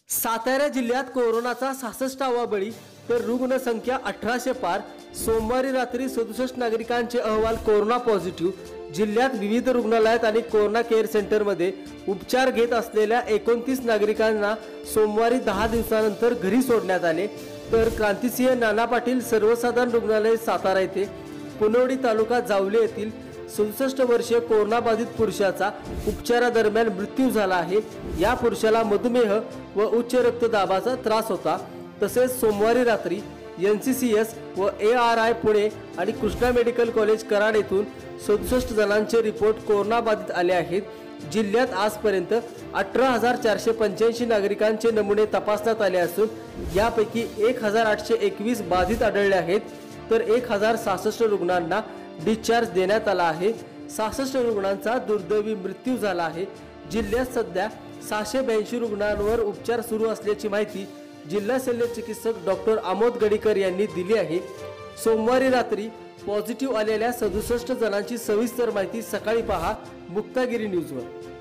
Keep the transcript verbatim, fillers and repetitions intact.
सातारा जिल्ह्यात कोरोनाचा सहासष्टावा बळी तर रुग्ण संख्या अठराशे पार। सोमवारी रात्री सदुसष्ट नागरिकांचे अहवाल कोरोना पॉझिटिव्ह। जिल्ह्यात विविध रुग्णालयात आणि कोरोना केअर सेंटरमध्ये उपचार घेत असलेल्या एकोणतीस नागरिकांना सोमवारी दहा दिवसानंतर घरी सोडण्यात आले। तर क्रांतिसिंह नाना पाटील सर्वसाधारण रुग्णालय सातारा येथे पुनवडी तालुका जावले येथील सदुसष्ट वर्षीय कोरोना बाधित पुरुषाचा उपचारादरम्यान मृत्यू झाला आहे। या पुरुषाला मधुमेह व उच्च रक्तदाबाचा त्रास होता। तसेच सोमवारी रात्री एन सी सी एस व ए आर आय पुणे आणि कृष्णा मेडिकल कॉलेज कराड येथून सदुसष्ट जणांचे रिपोर्ट कोरोना बाधित आले आहेत। जिल्ह्यात आजपर्यंत अठरा हजार चारशे पंच्याऐंशी नागरिकांचे नमुने तपासण्यात आले असून यापैकी एक हजार आठशे एकवीस बाधित आढळले आहेत। तर एक हजार सहासष्ट रुग्णांना डिस्चार्ज देण्यात आला आहे। सहासष्ट रुग्णांचा दुर्दैवी मृत्यू झाला आहे। जिल्ह्यात सध्या सहाशे ब्याऐंशी रुग्णांवर उपचार सुरू असल्याची माहिती जिल्हा शल्य चिकित्सक डॉक्टर आमोद गडीकर यांनी दिली आहे। सोमवारी रात्री पॉझिटिव्ह आलेल्या सदुसष्ट जणांची सविस्तर माहिती सकाळी पहा मुक्तागिरी न्यूजवर।